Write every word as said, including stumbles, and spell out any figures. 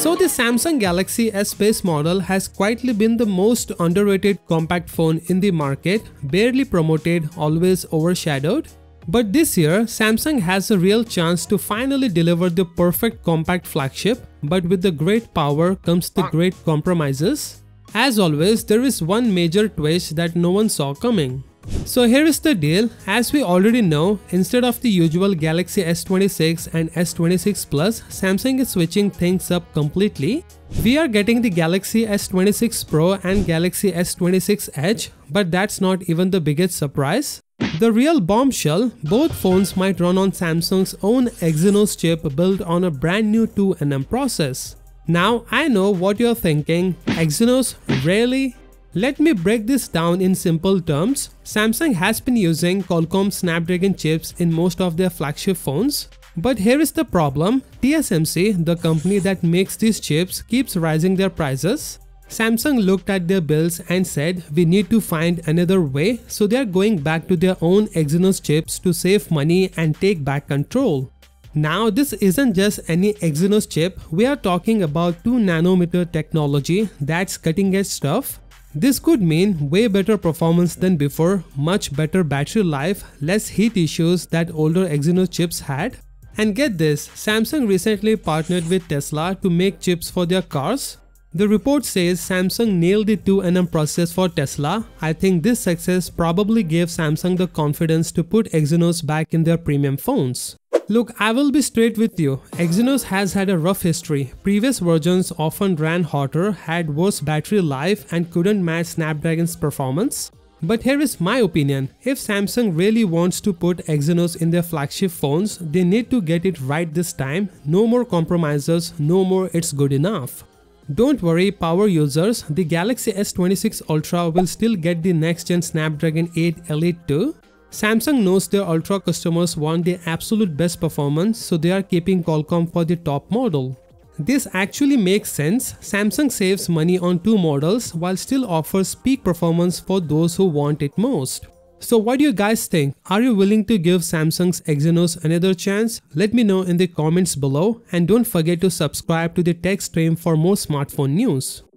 So the Samsung Galaxy S base model has quietly been the most underrated compact phone in the market, barely promoted, always overshadowed. But this year, Samsung has a real chance to finally deliver the perfect compact flagship, but with the great power comes the great compromises. As always, there is one major twist that no one saw coming. So here is the deal. As we already know, instead of the usual Galaxy S twenty-six and S twenty-six Plus, Samsung is switching things up completely. We are getting the Galaxy S twenty-six Pro and Galaxy S twenty-six Edge, but that's not even the biggest surprise. The real bombshell, both phones might run on Samsung's own Exynos chip built on a brand new two nanometer process. Now I know what you're thinking, Exynos, really? Let me break this down in simple terms. Samsung has been using Qualcomm Snapdragon chips in most of their flagship phones. But here is the problem, T S M C, the company that makes these chips, keeps rising their prices. Samsung looked at their bills and said, we need to find another way, so they are going back to their own Exynos chips to save money and take back control. Now this isn't just any Exynos chip, we are talking about two nanometer technology, that's cutting edge stuff. This could mean way better performance than before, much better battery life, less heat issues that older Exynos chips had. And get this, Samsung recently partnered with Tesla to make chips for their cars. The report says Samsung nailed the two nanometer process for Tesla. I think this success probably gave Samsung the confidence to put Exynos back in their premium phones. Look, I will be straight with you, Exynos has had a rough history. Previous versions often ran hotter, had worse battery life and couldn't match Snapdragon's performance. But here is my opinion, if Samsung really wants to put Exynos in their flagship phones, they need to get it right this time, no more compromises, no more it's good enough. Don't worry power users, the Galaxy S twenty-six Ultra will still get the next gen Snapdragon eight Elite too. Samsung knows their Ultra customers want the absolute best performance, so they are keeping Qualcomm for the top model. This actually makes sense. Samsung saves money on two models while still offers peak performance for those who want it most. So what do you guys think? Are you willing to give Samsung's Exynos another chance? Let me know in the comments below, and don't forget to subscribe to the tech stream for more smartphone news.